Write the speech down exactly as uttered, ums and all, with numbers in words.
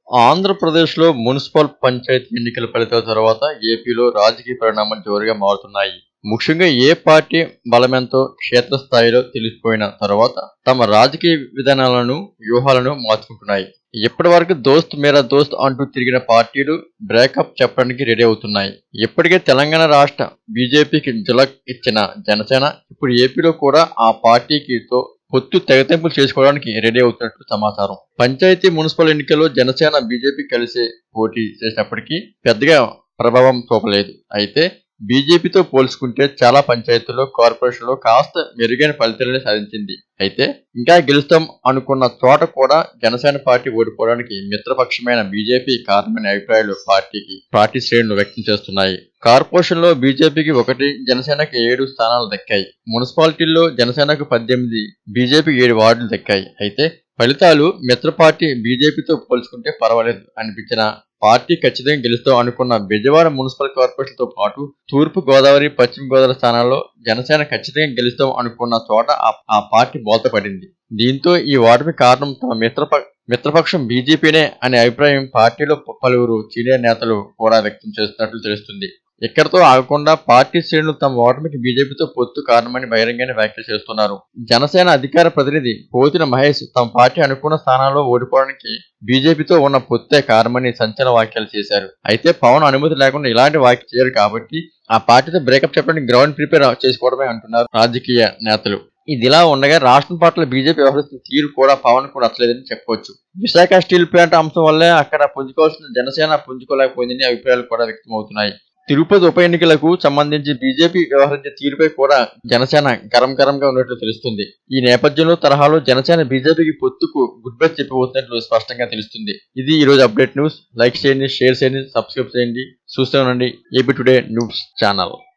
ఆంధ్రప్రదేశ్‌లో మున్సిపల్ పంచాయతీ ఎన్నికల ఫలితాల తర్వాత ఏపీలో రాజకీయ పరిణామాలు జోరుగా మారుతున్నాయి. ముఖ్యంగా ఏ పార్టీ బలమెంతో క్షేత్రస్థాయిలో తెలిసిపోయిన తర్వాత తమ రాజకీయ విధానాలను, వ్యూహాలను మార్చుకుంటున్నాయి. ఇప్పటివరకు దోస్త్ మేరా దోస్త్ అంటూ తిరిగిన పార్టీలు బ్రేకప్ చెప్పడానికి రెడీ అవుతున్నాయి. ఇప్పటికే తెలంగాణ రాష్ట్ర బీజేపీకి ఝలక్ ఇచ్చిన జనసేన ఇప్పుడు ఏపీలో కూడా ఆ పార్టీకి తో పొత్తు తెగతెంపులు చేసుకోవడానికి రెడీ అవుతున్నట్లు సమాచారం. పంచాయతీ, మున్సిపల్ ఎన్నికల్లో జనసేన, బీజేపీ కలిసి పోటీ చేసినప్పటికీ పెద్దగా ప్రభావం చూపలేదు. అయితే బీజేపీతో పోల్చుకుంటే చాలా పంచాయతీల్లో, కార్పొరేషన్లో కాస్త మెరుగైన ఫలితాలనే సాధించింది. అయితే ఇంకా గెలుస్తాం అనుకున్న చోట కూడా జనసేన పార్టీ ఓడిపోవడానికి మిత్రపక్షమైన బీజేపీ కారణమైన అభిప్రాయాలు పార్టీకి పార్టీ శ్రేణులు వ్యక్తం చేస్తున్నాయి. కార్పొరేషన్లో బీజేపీకి ఒకటి, జనసేనకు ఏడు స్థానాలు దక్కాయి. మున్సిపాలిటీల్లో జనసేనకు పద్దెనిమిది, బీజేపీకి ఏడు వార్డులు దక్కాయి. అయితే ఫలితాలు మిత్ర పార్టీ బీజేపీతో పోల్చుకుంటే పర్వాలేదు అనిపించిన పార్టీ ఖచ్చితంగా గెలుస్తాం అనుకున్న బెజవాడ మున్సిపల్ కార్పొరేషన్తో పాటు తూర్పు గోదావరి, పశ్చిమ గోదావరి స్థానాల్లో జనసేన ఖచ్చితంగా గెలుస్తాం అనుకున్న చోట ఆ పార్టీ బోల్తపడింది. దీంతో ఈ ఓటమి కారణం తమ మిత్రప మిత్రపక్షం బీజేపీనే అనే అభిప్రాయం పార్టీలో పలువురు సీనియర్ నేతలు కూడా వ్యక్తం చేస్తున్నట్లు తెలుస్తుంది. ఇక్కడతో ఆగకుండా పార్టీ శ్రేణులు తమ ఓటమికి బీజేపీతో పొత్తు కారణమని బహిరంగానే వ్యాఖ్యలు చేస్తున్నారు. జనసేన అధికార ప్రతినిధి పోతిన మహేష్ తమ పార్టీ అనుకున్న స్థానాల్లో ఓడిపోవడానికి బీజేపీతో ఉన్న పొత్తే కారణమని సంచలన వ్యాఖ్యలు చేశారు. అయితే పవన్ అనుమతి లేకుండా ఇలాంటి వ్యాఖ్యలు చేయరు కాబట్టి ఆ పార్టీతో బ్రేకప్ చెప్పడానికి గ్రౌండ్ ప్రిపేర్ చేసుకోవడమే అంటున్నారు రాజకీయ నేతలు. ఇదిలా ఉండగా రాష్ట్రం పట్ల బీజేపీ వ్యవహరిస్తున్న తీరు కూడా పవన్ కూడా నచ్చలేదని చెప్పవచ్చు. విశాఖ స్టీల్ ప్లాంట్ అంశం వల్లే అక్కడ పుంజుకోవాల్సిన జనసేన పుంజుకోలేకపోయిందని అభిప్రాయాలు కూడా వ్యక్తమవుతున్నాయి. తిరుపతి ఉప ఎన్నికలకు సంబంధించి బీజేపీ వ్యవహరించే తీరుపై కూడా జనసేన గరం గరంగా ఉన్నట్లు తెలుస్తుంది. ఈ నేపథ్యంలో తరహాలో జనసేన బీజేపీకి పొత్తుకు గుడ్ బై చెప్పబోతున్నట్లు స్పష్టంగా తెలుస్తుంది. ఇది ఈ రోజు అప్డేట్ న్యూస్. లైక్ చేయండి, షేర్ చేయండి, సబ్స్క్రైబ్ చేయండి. చూస్తూ ఉండండి ఏపీ టుడే న్యూస్ ఛానల్.